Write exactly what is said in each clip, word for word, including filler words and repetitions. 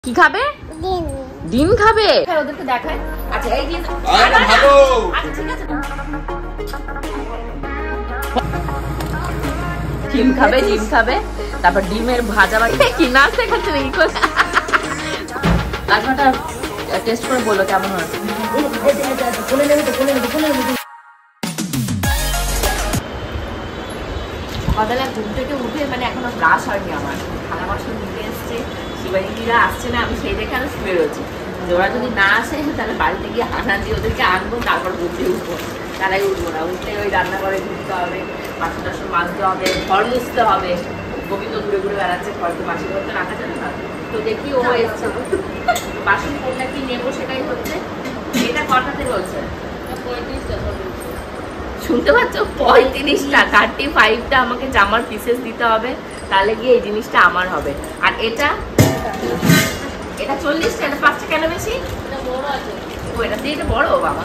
কি খাবে? ডিম। ডিম খাবে? ওদেরকে দেখায়। আচ্ছা এই ডিম ভালো। আচ্ছা ঠিক আছে। ডিম খাবে, ডিম খাবে। তারপর ডিমের ভাজা ভাজা কি না শেখাচ্ছে নাকি? রাজমাটা টেস্ট করে বলো কেমন হয়েছে। সকালবেলা ঘুম থেকে উঠে মানে এখনো ব্রাশ হয়নি আমার, থালা বাসন নিতে এসছে, শিবানীরা আসছে না, আমি সেই দেখে আমি শুয়ে রয়েছি। ওরা যদি না আসে তাহলে বাড়িতে গিয়ে হানা দিয়ে ওদেরকে আনবো, তারপর বুঝতে উঠবো। তারাই উঠবো না, উঠতে ওই রান্নাঘরে ঢুকতে হবে, বাসন টাসন মাজতে হবে, ঘর মুছতে হবে। গোবিন্দ ঘুরে ঘুরে বেড়াচ্ছে, ঘরকে বাসি করতে রাখা যাবে না। তো দেখি ও এসছে, বাসন কোনটা কি নেবো সেটাই হচ্ছে। এটা কটাতে রয়েছে? শুনতে পাচ্ছ? পঁয়ত্রিশটা থার্টি ফাইভটা আমাকে জামার পিসেস দিতে হবে, তাহলে গিয়ে এই জিনিসটা আমার হবে। আর এটা এটা চল্লিশটা, এটা পাঁচটা কেন বেশি? ও এটা দিয়ে এটা বড় বাবা।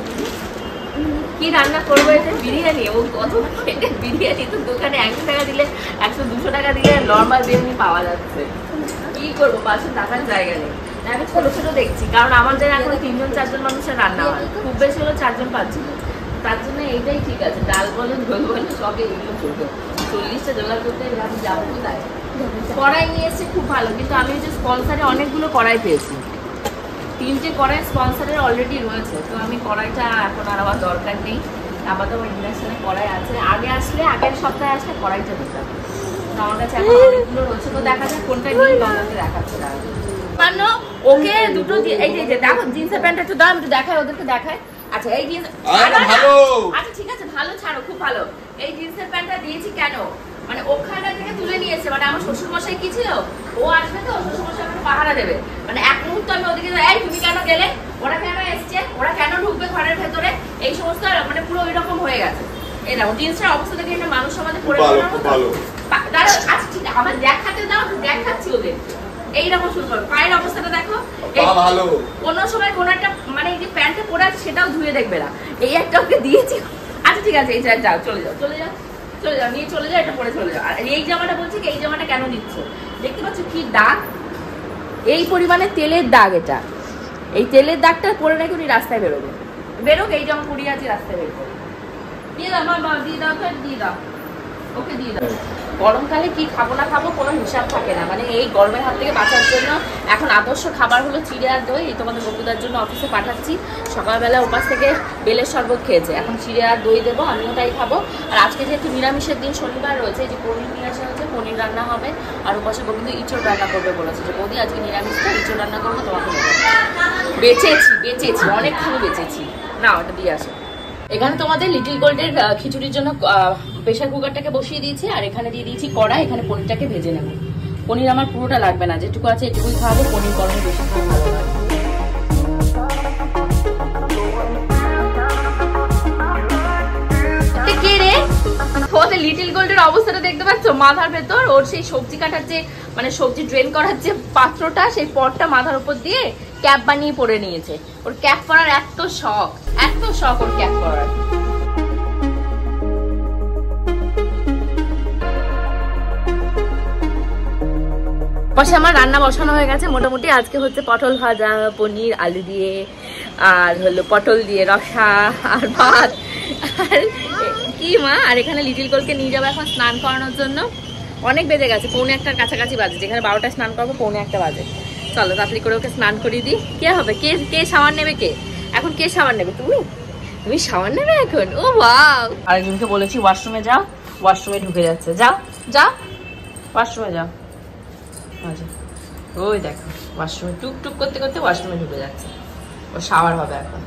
কি রান্না করবো? এটা বিরিয়ানি। ও কত খেটে বিরিয়ানি তো দোকানে একশো টাকা দিলে, একশো দুশো টাকা দিলে নর্মাল বিরিয়ানি পাওয়া যাচ্ছে। কি করবো, পাশে টাকার জায়গা নেই। আমি ছোট ছোট দেখছি, কারণ আমাদের এখন তিনজন চারজন মানুষের রান্না হয়, খুব বেশি হলো চারজন পাঁচজন। তার জন্য এইটাই ঠিক আছে, ডাল বলো ঝোল বলো সবে এগুলো চলবে। চল্লিশটা জোগাড় করতে আমি যাবো কোথায়? কড়াই নিয়ে এসে খুব ভালো, কিন্তু আমি যে স্পন্সারে অনেকগুলো কড়াই পেয়েছি, তিনটে কড়াই স্পন্সারের অলরেডি রয়েছে, তো আমি কড়াইটা এখন আর আমার দরকার নেই। আপাতত ইন্ডাকশনে কড়াই আছে, আগে আসলে আগের সপ্তাহে আসলে কড়াইটা দিতাম। আমার কাছে এখন অনেকগুলো রয়েছে, তো দেখা যায় কোনটা নিয়ে তোমাকে দেখাচ্ছে না। মানো ওকে দুটো এই যে দেখো জিন্সের প্যান্ট একটু দাও, একটু দেখায় ওদেরকে দেখায়। আচ্ছা এই জিন্স ভালো। আচ্ছা ঠিক আছে, ভালো ছাড়ো, খুব ভালো। এই জিন্সের প্যান্টটা দিয়েছি কেন, মানে ওখানটা থেকে তুলে নিয়েছে, মানে আমার শ্বশুর মশাই কি ছিল, ও আসবে তো শ্বশুর মশাই আমাকে পাহারা দেবে, মানে এক মুহূর্ত আমি ওদিকে এই তুমি কেন গেলে, ওরা কেন এসছে, ওরা কেন ঢুকবে ঘরের ভেতরে, এই সমস্ত মানে পুরো ওই রকম হয়ে গেছে। এই দেখো জিন্সটার অবস্থা দেখে একটা মানুষ সমাজে পড়ে ভালো ভালো। দাঁড়াও আচ্ছা ঠিক আছে, আমার দেখাতে দাও, দেখাচ্ছি ওদের। এইরকম শুরু করো, পায়ের অবস্থাটা দেখো। ভালো। কোনো সময় কোনো একটা মানে এই যে প্যান্টটা পরে আছে সেটাও ধুয়ে দেখবে না, এই একটা ওকে দিয়েছি। আচ্ছা ঠিক আছে এই যাও, চলে যাও চলে যাও চলে যাও নিয়ে চলে যাও, এটা পরে চলে যাও। আর এই জামাটা বলছি কি, এই জামাটা কেন নিচ্ছ? দেখতে পাচ্ছ কি দাগ, এই পরিমাণে তেলের দাগ। এটা এই তেলের দাগটা পরে নাকি উনি রাস্তায় বেরোবে, বেরোক এই জামা পরিয়ে আছে রাস্তায় বের করে দিয়ে দাও, মা দিয়ে দাও, ফের দিয়ে দাও, ওকে দিয়ে দাও। গরমকালে কি খাবো না খাবো কোনো হিসাব থাকে না, মানে এই গরমের হাত থেকে বাঁচার জন্য এখন আদর্শ খাবার হলো চিড়ে আর দই। এই তোমাদের বকুদার জন্য অফিসে পাঠাচ্ছি, সকালবেলা উপাস থেকে বেলের শরবত খেয়েছে, এখন চিড়ে আর দই দেবো, আমিও তাই খাবো। আর আজকে যেহেতু নিরামিষের দিন, শনিবার রয়েছে, যে পনির নিয়ে আসা হয়েছে, পনির রান্না হবে। আর উপাসে বকুদা ইঁচড় রান্না করবে বলেছে, যে বৌদি আজকে নিরামিষটা ইঁচড় রান্না করবো, তোমাকে নেবো। বেঁচেছি বেঁচেছি অনেকখানি বেঁচেছি। না ওটা দিয়ে আসো। এখানে তোমাদের লিটল গোল্ডের খিচুড়ির জন্য প্রেসার কুকারটাকে বসিয়ে দিয়েছি, আর এখানে দিয়ে দিয়েছি কড়াই, এখানে পনিরটাকে ভেজে নেব। পনির আমার পুরোটা লাগবে না, যেটুকু আছে এটুকুই খাওয়াবো, পনির গরমে বেশি খুব ভালো লাগে। কে রে? তোমাদের লিটল গোল্ডের অবস্থাটা দেখতে পাচ্ছ, মাথার ভেতর ওর সেই সবজি কাটার যে মানে সবজি ড্রেন করার যে পাত্রটা, সেই পটটা মাথার উপর দিয়ে ক্যাপ বানিয়ে পরে নিয়েছে। ওর ক্যাপ পরার এত শখ, এত শখ ওর ক্যাপ পরার। পাশে আমার রান্না বসানো হয়ে গেছে মোটামুটি। আজকে হচ্ছে পটল ভাজা, পনির আলু দিয়ে, আর হলো পটল দিয়ে রসা, আর ভাত, আর কি মা। আর এখানে লিটল গোলকে নিয়ে যাবো এখন স্নান করানোর জন্য। অনেক বেজে গেছে, পৌনে একটার কাছাকাছি বাজে, যেখানে বারোটায় স্নান করবো পৌনে একটা বাজে। চলো তাড়াতাড়ি করে ওকে স্নান করিয়ে দিই। কে হবে, কে কে শাওয়ার নেবে? কে এখন কে শাওয়ার নেবে? তুমি তুমি শাওয়ার নেবে এখন? Oh wow. আরেকজনকে বলেছি ওয়াশরুমে যাও, ওয়াশরুমে ঢুকে যাচ্ছে। যাও যাও ওয়াশরুমে যাও। আচ্ছা ওই দেখো ওয়াশরুমে টুক টুক করতে করতে ওয়াশরুমে ঢুকে যাচ্ছে, ও শাওয়ার হবে এখন।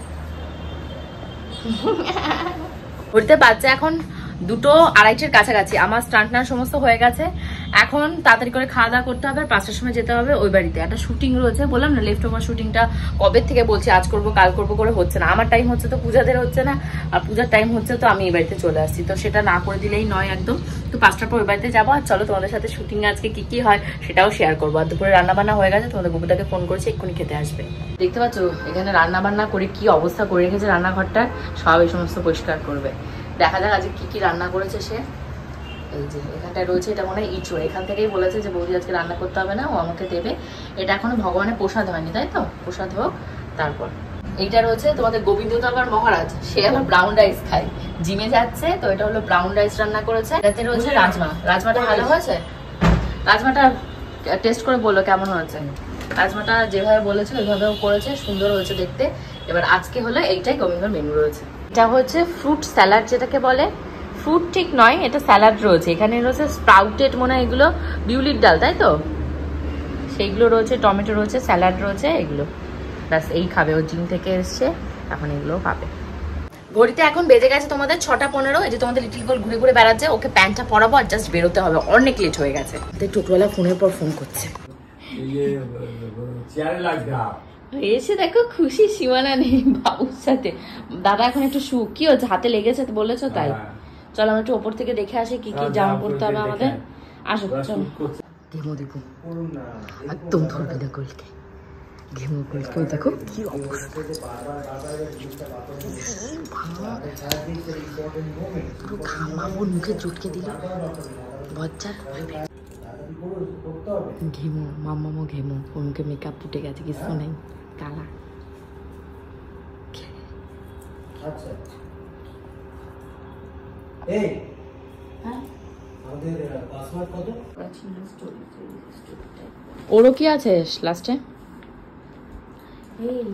ঘুরতে বাচ্চা এখন দুটো আড়াইটের কাছাকাছি। আমার স্টান্ট টান সমস্ত হয়ে গেছে, এখন তাড়াতাড়ি করে খাওয়া দাওয়া করতে হবে, পাঁচটার সময় যেতে হবে ওই বাড়িতে। একটা শুটিং রয়েছে, বললাম না লেফট ওভার শুটিংটা কবে থেকে বলছি আজ করবো কাল করবো করে হচ্ছে না। আমার টাইম হচ্ছে তো পূজাদের হচ্ছে না, আর পূজার টাইম হচ্ছে তো আমি এই বাড়িতে চলে আসছি, তো সেটা না করে দিলেই নয় একদম। তো পাঁচটার পর ওই বাড়িতে যাবো। আর চলো তোমাদের সাথে শুটিং আজকে কি কি হয় সেটাও শেয়ার করবো। আর দুপুরে রান্না বান্না হয়ে গেছে, তোমাদের বুবুটাকে ফোন করেছি, এক্ষুনি খেতে আসবে। দেখতে পাচ্ছ এখানে রান্না বান্না করে কি অবস্থা করে রেখেছে রান্নাঘরটা, সব এই সমস্ত পরিষ্কার করবে। দেখা যাক আজকে কি কি রান্না করেছে সে। এই যে এখানটায় রয়েছে, এটা মনে হয় ইঁচড়। এখান থেকেই বলেছে যে বৌদি আজকে রান্না করতে হবে না, ও আমাকে দেবে। এটা এখনো ভগবানের প্রসাদ হয়নি, তাই তো? প্রসাদ হোক তারপর। এইটা রয়েছে তোমাদের গোবিন্দনগর মহারাজ, সে আবার ব্রাউন রাইস খায়, জিমে যাচ্ছে তো। এটা হলো ব্রাউন রাইস রান্না করেছে। এটাতে রয়েছে রাজমা। রাজমাটা ভালো হয়েছে? রাজমাটা টেস্ট করে বললো কেমন হয়েছে। রাজমাটা যেভাবে বলেছে ওইভাবেও করেছে, সুন্দর হয়েছে দেখতে। এবার আজকে হলো এইটাই গোবিন্দর মেনু রয়েছে। এটা হচ্ছে ফ্রুট স্যালাড, যেটাকে বলে। ফ্রুট ঠিক নয়, এটা স্যালাড রয়েছে। এখানে রয়েছে স্প্রাউটেড, মনে হয় এগুলো বিউলির ডাল, তাই তো? সেইগুলো রয়েছে, টমেটো রয়েছে, স্যালাড রয়েছে, এগুলো ব্যাস। এই খাবে, ও জিম থেকে এসছে, এখন এগুলো খাবে। ঘড়িতে এখন বেজে গেছে তোমাদের ছটা পনেরো। এই যে তোমাদের লিটিল গোল ঘুরে ঘুরে বেড়াচ্ছে, ওকে প্যান্টটা পরাবো আর জাস্ট বেরোতে হবে, অনেক লেট হয়ে গেছে। টোটোওয়ালা ফোনের পর ফোন করছে। এসে দেখো খুশি সীমানা নেই বাবুর সাথে। দাদা এখন একটু শু, কি হচ্ছে? হাতে লেগেছে বলেছো তাই? চলো আমরা একটু ওপর থেকে দেখে আসি কি কি জামা পড়তে হবে আমাদের। আসো চলো। ঘেমো দেখো, একদম ধরবে না গোলকে। ঘেমো গোলকে দেখো কি অবস্থা, পুরো ঘামাবো, মুখে চটকে দিল বজ্জা। ঘেমো মাম্মামো, ঘেমো, ওর মুখে মেকআপ ফুটে গেছে, কিছু নেই, কালা। আচ্ছা এই হ্যাঁ আমাদের পাসওয়ার্ড কত? ওরও কি আছে লাস্টে? এই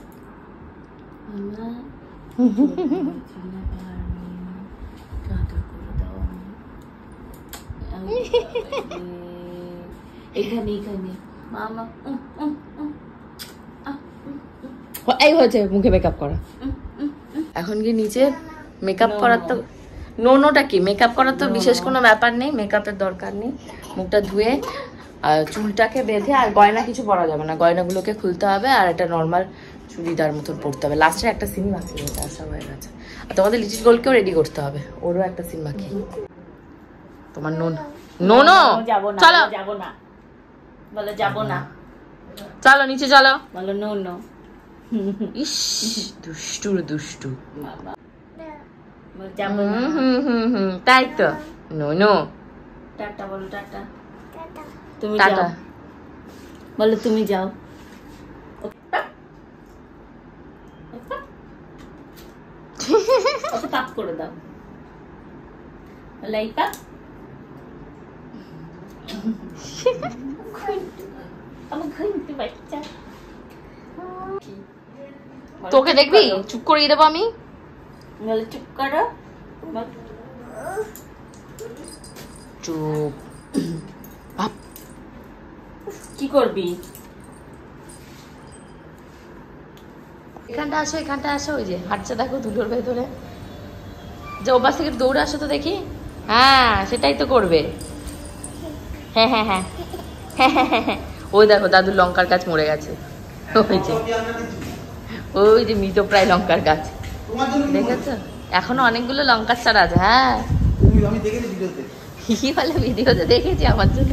মামা খানা পারনি, চাদর করে দাও। এখানে এখানে মামা। এই হয়েছে মুখে মেকআপ করা। এখন কি নিচে মেকআপ করার তো নোনোটা কি, মেকআপ করার তো বিশেষ কোনো ব্যাপার নেই, মেকআপের দরকার নেই। মুখটা ধুয়ে চুলটাকে বেঁধে, আর গয়না কিছু পরা যাবে না, গয়নাগুলোকে খুলতে হবে, আর এটা নর্মাল চুড়িদার মতন পড়তে হবে। লাস্টে একটা সিন বাকি হয়েছে, আসা হয়ে গেছে। আর তোমাদের লিটিল গোলকেও রেডি করতে হবে, ওরও একটা সিন বাকি। তোমার নোন নোনো চলো, যাবো না বলো, যাবো না, চলো নিচে চলো বলো। নোনো ইস দুষ্টু দুষ্টু, তাই তো। নোনো টাটা বলো, টাটা। তুমি টাটা বলো, তুমি যাও। পাপ করে দাও, লাইপা। তোকে দেখবি, চুপ করিয়ে দেবো আমি। চুপ করো, চুপ। কি করবি? এখানটা আসো, এখানটা আসো। ওই যে হাঁটছে দেখো ধুলোর ভেতরে, যে ওপাশ থেকে দৌড়ে আসো তো দেখি। হ্যাঁ সেটাই তো করবে। হ্যাঁ হ্যাঁ হ্যাঁ হ্যাঁ হ্যাঁ হ্যাঁ। ওই দেখো দাদুর লঙ্কার গাছ মরে গেছে, ওই যে ওই যে মৃত প্রায় লঙ্কার গাছ দেখেছো? এখনো অনেকগুলো লঙ্কার চারা আছে। হ্যাঁ কি বলে, ভিডিওতে দেখেছি, আমার জন্য।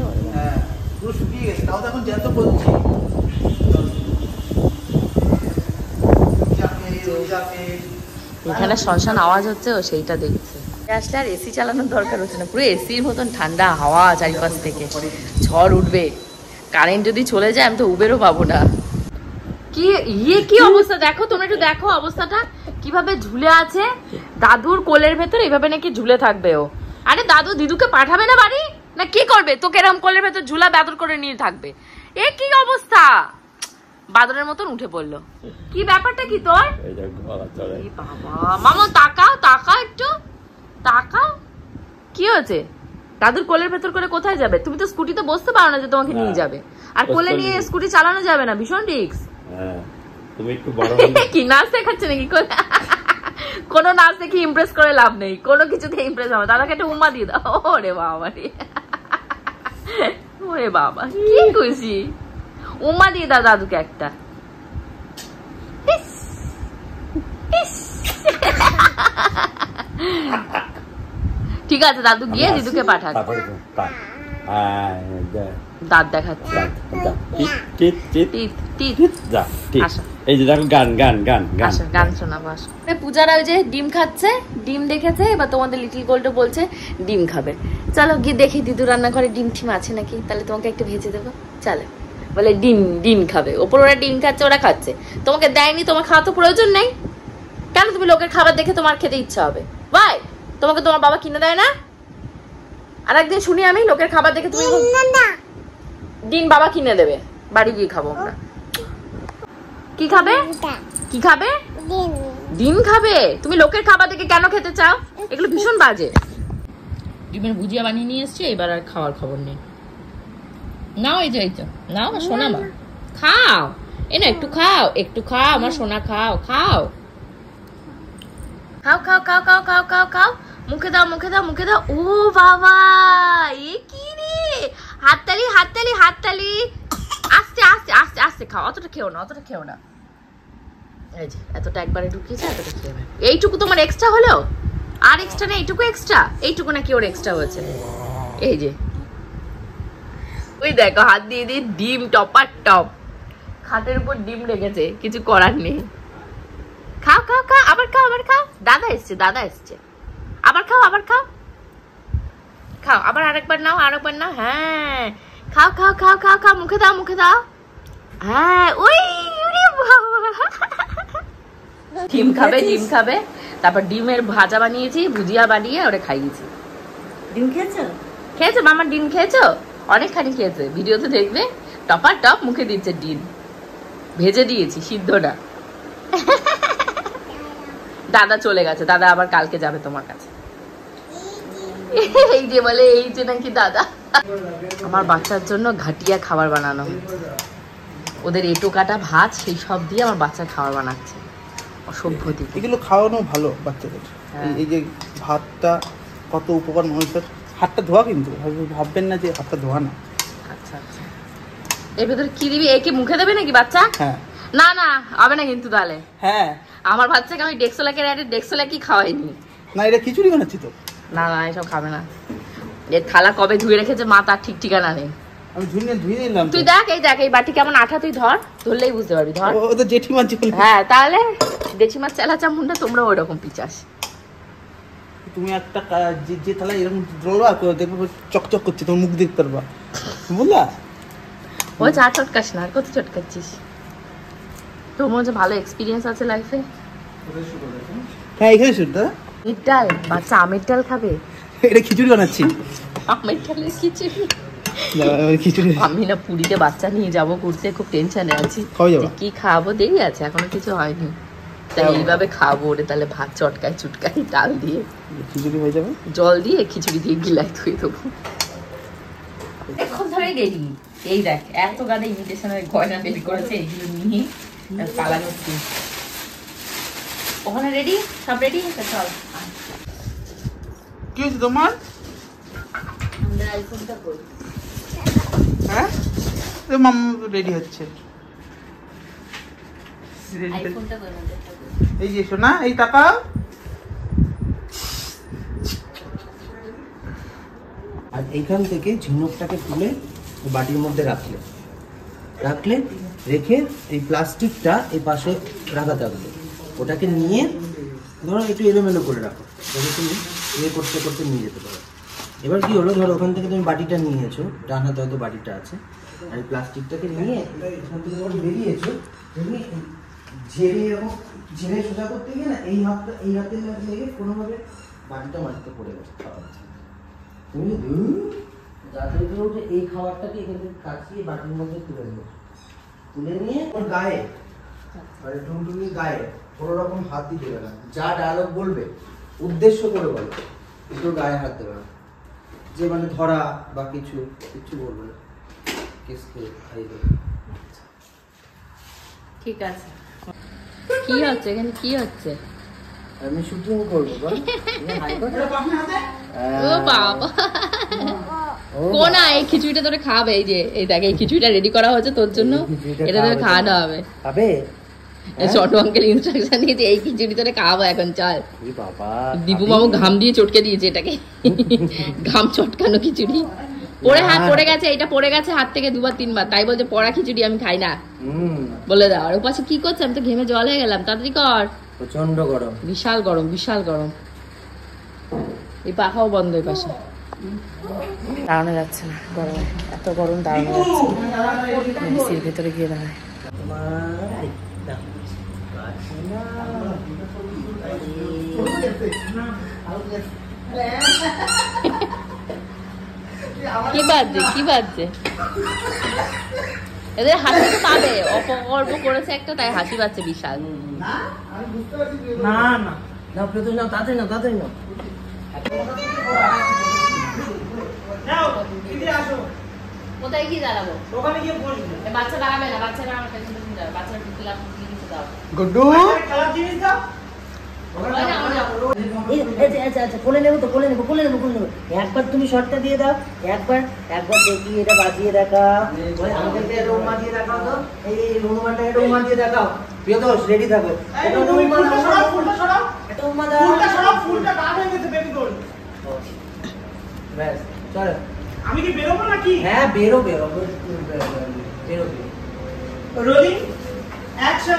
এখানে শ্মশান আওয়াজ হচ্ছে, ও সেইটা দেখছে। আসলে আর এসি চালানোর দরকার হচ্ছে না, পুরো এসির মতন ঠান্ডা হাওয়া চারিপাশ থেকে। ঝড় উঠবে, কারেন্ট যদি চলে যায় আমি তো উবেরও পাবো না। কি ইয়ে কি অবস্থা দেখো, তোমরা একটু দেখো অবস্থাটা কিভাবে ঝুলে আছে। দাদুর কোলের ভেতর এইভাবে নাকি ঝুলে থাকবে ও। আরে দাদু দিদুকে পাঠাবে না বাড়ি, না কি করবে? তোকে এরকম কোলের ভেতর ঝুলা বাদর করে নিয়ে থাকবে? এ কি অবস্থা, বাদরের মতন উঠে পড়লো। কি ব্যাপারটা কি তোর? বাবা মামা তাকাও, তাকাও একটু, তাকাও। কি হয়েছে? দাদুর কোলের ভেতর করে কোথায় যাবে? তুমি তো স্কুটিতে বসতে পারো না যে তোমাকে নিয়ে যাবে, আর কোলে নিয়ে স্কুটি চালানো যাবে না, ভীষণ রিস্ক। তুমি একটু বড় কি নাচ শেখাচ্ছে নাকি? কোনো নাচ দেখে ইমপ্রেস করে লাভ নেই, কোনো কিছুতে ইমপ্রেস হবে। দাদাকে একটা উম্মা দিয়ে দাও। ওরে বাবা রে, ওরে বাবা কি খুশি, উম্মা দিয়ে দাও দাদুকে একটা। ঠিক আছে দাদু গিয়ে দিদুকে পাঠাক। দাঁত দেখাচ্ছে। যা, যা, টিট, টিট, টিট, টিট টিট টিট, যা, টিট। আসো। এই যে দেখো গান গান গান গান আসো গান শোনাবো আসো। পূজারা ওই যে ডিম খাচ্ছে, ডিম দেখেছে, এবার তোমাদের লিটল গোল্ড বলছে ডিম খাবে। চলো গিয়ে দেখি দিদু রান্না করে ডিম ঠিম আছে নাকি, তাহলে তোমাকে একটু ভেজে দেবো। চলো বলে ডিম ডিম খাবে, ওপর ওরা ডিম খাচ্ছে, ওরা খাচ্ছে, তোমাকে দেয়নি, তোমার খাওয়া তো প্রয়োজন নেই। কেন তুমি লোকের খাবার দেখে তোমার খেতে ইচ্ছা হবে? ভাই তোমাকে তোমার বাবা কিনে দেয় না? আর একদিন শুনি আমি লোকের খাবার দেখে তুমি ডিম বাবা কিনে দেবে, বাড়ি গিয়ে খাবো আমরা। কি খাবে? কি খাবে? ডিম খাবে? তুমি লোকের খাবার দেখে কেন খেতে চাও? এগুলো ভীষণ বাজে। ডিমের ভুজিয়া বানিয়ে নিয়ে এসছে, এবার আর খাওয়ার খবর নেই। নাও এই যে এই তো নাও সোনা মা, খাও, এই না একটু খাও, একটু খাও আমার সোনা, খাও খাও খাও খাও খাও খাও খাও খাও খাও, মুখে দাও মুখে দাও মুখে দাও। ও বাবা এ কি রে, হাততালি হাততালি হাততালি, আস্তে আস্তে আস্তে আস্তে খাও, অতটা খেও না, অতটা খেও না। এই যে এতটা একবারে ঢুকিয়েছে, এতটা খেয়ে নেবে। এইটুকু তোমার এক্সট্রা হলো, আর এক্সট্রা নেই, এইটুকু এক্সট্রা, এইটুকু নাকি ওর এক্সট্রা হয়েছে। এই যে ওই দেখো হাত দিয়ে দিয়ে ডিম টপার টপ, খাটের উপর ডিম রেখেছে, কিছু করার নেই। খাও খাও খাও, আবার খাও আবার খাও, দাদা এসছে দাদা এসছে, আবার খাও আবার খাও খাও, আবার আরেকবার নাও আরেকবার নাও, হ্যাঁ খাও খাও খাও খাও খাও, মুখে দাও মুখে দাও, হ্যাঁ ওই ডিম খাবে ডিম খাবে। তারপর ডিমের ভাজা বানিয়েছি, ভুজিয়া বানিয়ে ওরে খাইয়েছি। ডিম খেয়েছো? খেয়েছো মামা? ডিম খেয়েছো? অনেকখানি খেয়েছে, ভিডিওতে দেখবে টপার টপ মুখে দিচ্ছে ডিম, ভেজে দিয়েছি, সিদ্ধ না। দাদা চলে গেছে, দাদা আবার কালকে যাবে তোমার কাছে। এই যে বলে এই যে নাকি দাদা। আমার বাচ্চার জন্য ঘাটিয়া খাবার বানানো, ওদের এঁটো কাটা ভাত সেই সব দিয়ে আমার বাচ্চা খাবার বানাচ্ছে, অসভ্য দিকে। এগুলো খাওয়ানো ভালো বাচ্চাদের। হ্যাঁ। এই- এই যে ভাতটা কত উপকার মানুষের। হাতটা ধোয়া, কিন্তু ভাব- ভাববেন না যে হাতটা ধোয়া না। আচ্ছা আচ্ছা, এর ভেতরে কি দিবি? একে মুখে দেবে নাকি বাচ্চা? হ্যাঁ না না হবে না কিন্তু, তাহলে হ্যাঁ, আমার বাচ্চাকে আমি ডেক্সোলাকে অ্যাডে ডেক্সোলা কি খাওয়াইনি। না এটা খিচুড়ি বানাচ্ছি তো। না না এসব খাবে না, এর থালা কবে ধুয়ে রেখেছে মা তার ঠিক ঠিকানা নেই। আমি ধুয়ে নিয়ে ধুয়ে নিলাম তো। তুই দেখ এই দেখ এই বাটি কেমন আঠা, তুই ধর, ধরলেই বুঝতে পারবি, ধর। ও তো জেঠিমা ছিল। হ্যাঁ তাহলে দেশি মাছ চেলা চামুন্ডা তোমরা ওই রকম পিচাস। তুমি একটা কা- যে যে থালা এরকম ডলবা দেখবে চকচক করছে, তোমার মুখ দেখতে পারবা, বুঝলা? ও চা চটকাস না, আর কত চটকাচ্ছিস? তোর মনে হচ্ছে ভালো এক্সপিরিয়েন্স আছে লাইফে। হ্যাঁ এখানে শুনতে আমের ডাল, বাচ্চা আমের ডাল খাবে? এটা খিচুড়ি বানাচ্ছি। আমের ডালের খিচুড়ি? খিচুড়ি আমি না পুরীতে বাচ্চা নিয়ে যাবো ঘুরতে, খুব টেনশনে আছি কবে যাবা? যে কি খাওয়াবো, দেরি আছে এখনো কিছু হয়নি, তাই এইভাবে খাবো ওরে। তাহলে ভাত চটকাই চুটকাই ডাল দিয়ে খিচুড়ি হয়ে যাবে, জল দিয়ে খিচুড়ি দিয়ে গিলাই ধুয়ে দেবো। এখন ধরে রেডি, এই দেখ এত গাদা ইমিটেশনের গয়না বের করেছে, এইগুলো নিয়ে পালানো। ওখানে রেডি, সব রেডি, চল। কি হয়েছে তোমার? আমরা আইফোনটা করি। হ্যাঁ মাম রেডি হচ্ছে। আইফোনটা করি। এই যে শোনা, এই তাকাও। আর এইখান থেকে ঝিনুকটাকে তুলে বাটির মধ্যে রাখলে রাখলে রেখে এই প্লাস্টিকটা এই পাশে রাখা থাকবে, ওটাকে নিয়ে ধরো একটু এলোমেলো করে রাখো, তাহলে তুমি ইয়ে করতে করতে নিয়ে যেতে পারো। এবার কি হলো, ধরো ওখান থেকে তুমি বাটিটা নিয়েছো, ডান হাতে হয়তো বাটিটা আছে, আর এই প্লাস্টিকটাকে নিয়ে এখান থেকে যখন বেরিয়েছো, তুমি ঝেড়ে এরকম ঝেড়ে সোজা করতে গিয়ে না এই হাতটা এই হাতে লেগে কোনোভাবে বাটিটা মাটিতে পড়ে গেছে খাওয়া। তুমি যাতে করে উঠে এই খাবারটাকে এখান থেকে কাটিয়ে বাটির মধ্যে তুলে নেবে, তুলে নিয়ে ওর গায়ে মানে টুনটুনি গায়ে কোনো রকম হাত দিতে দেবে না, যা ডায়লগ বলবে উদ্দেশ্য করে বলো, একটু গায়ে হাত দেবে না, যে মানে ধরা বা কিছু কিছু বলবে না, কেসকে খাইয়ে দেবে। ঠিক আছে। কি হচ্ছে এখানে, কি হচ্ছে? আমি শুটিং করবো বল। ও বাবা, কোনা এই খিচুড়িটা তোরে খাবে, এই যে এই দেখ এই খিচুড়িটা রেডি করা হয়েছে তোর জন্য, এটা তোরে খাওয়ানো হবে। খাবে? ছোট আঙ্কেল ইনস্ট্রাকশন দিয়েছে এই খিচুড়ি তোরে খাওয়াবো এখন, চল। বাবা দীপু বাবু ঘাম দিয়ে চটকে দিয়েছে এটাকে, ঘাম চটকানো খিচুড়ি। পড়ে হ্যাঁ পড়ে গেছে, এটা পড়ে গেছে হাত থেকে দুবার তিনবার, তাই বলছে পড়া খিচুড়ি আমি খাই না বলে দাও। আর ও পাশে কি করছে, আমি তো ঘেমে জল হয়ে গেলাম, তাড়াতাড়ি কর। প্রচন্ড গরম, বিশাল গরম, বিশাল গরম। এই পাখাও বন্ধ, এই পাশে দাঁড়ানো যাচ্ছে না গরমে, এত গরম দাঁড়ানো যাচ্ছে না। এসির ভেতরে গিয়ে দাঁড়ায়। কি বাজছে, কি বাজছে? এদের হাসি তো পাবে, অপকর্ম করেছে একটা, তাই হাসি পাচ্ছে বিশাল। না না না প্রথম নাও, তাড়াতাড়ি নাও, তাড়াতাড়ি নাও। কোথায় গিয়ে দাঁড়াবো? ওখানে গিয়ে বসবে। বাচ্চা দাঁড়াবে না, বাচ্চারা আমার পেছনে পেছনে যাবে, বাচ্চারা টুকি লাভ টুকি কিছু দাও। গুড্ডু খেলার জিনিস দাও। কোলে নেবো তো, কোলে নেবো, কোলে নেবো, কোলে নেবো। একবার তুমি শর্টটা দিয়ে দাও, একবার একবার দেখি এটা বাজিয়ে দেখাও। আমাদেরকে এটা উমা দিয়ে দেখাও তো, এই হনুমানটা এটা উমা দিয়ে দেখাও। প্রিয়দোষ রেডি থাকো। এটা উমা দাও, ফুলটা সরাও, এটা উমা দাও, ফুলটা সরাও, ফুলটা ডাক হয়ে গেছে বেবি গোল। ব্যাস চলো। আমি কি বেরোবো নাকি? হ্যাঁ বেরো বেরো বেরো বেরো। Rolling action.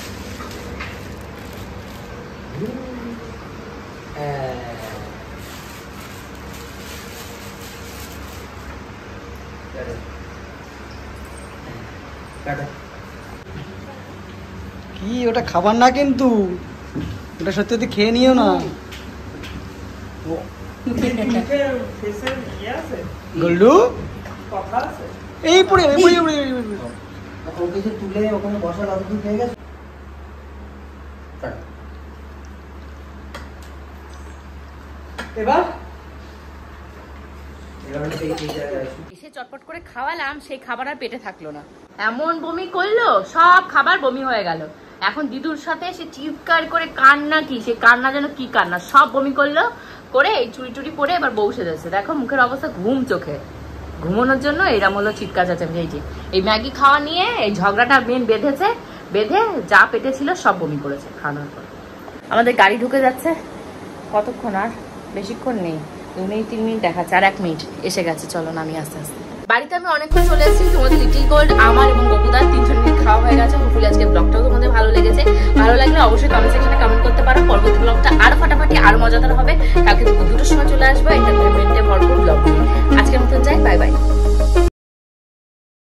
কি ওটা খাবার না কিন্তু, ওটা সত্যি সত্যি খেয়ে নিও না। গোল্ডু এই পড়ে পড়ে পড়ে ওকে যে তুলে ওখানে বসার অবধি পেয়ে গেছে। এবার এসে চটপট করে খাওয়ালাম, সেই খাবার আর পেটে থাকলো না, এমন বমি করলো, সব খাবার বমি হয়ে গেল। এখন দিদুর সাথে সে চিৎকার করে কান্না, কি সে কান্না যেন কি কান্না, সব বমি করলো করে এই চুরি টুরি পরে এবার বউ সেজেছে। দেখো মুখের অবস্থা, ঘুম চোখে, ঘুমানোর জন্য এরম হলো চিৎকার চাচামি। এই যে এই ম্যাগি খাওয়া নিয়ে এই ঝগড়াটা মেন বেঁধেছে, বেঁধে যা পেটে ছিল সব বমি করেছে খাওয়ানোর পর। আমাদের গাড়ি ঢুকে যাচ্ছে, কতক্ষণ আর বেশিক্ষণ নেই, দু মিনিট তিন মিনিট দেখাচ্ছে, আর এক মিনিট এসে গেছে। চলো নামি আস্তে আস্তে। বাড়িতে আমি অনেকক্ষণ চলে এসেছি, তোমাদের লিটিল গোল্ড আমার এবং বকুদার তিনজন মিনিট খাওয়া হয়ে গেছে। হোপফুলি আজকে ব্লগটাও তোমাদের ভালো লেগেছে, ভালো লাগলে অবশ্যই কমেন্ট সেকশনে কমেন্ট করতে পারো। পরবর্তী ব্লগটা আরো ফাটাফাটি আরো মজাদার হবে, কালকে দুটোর সময় চলে আসবো।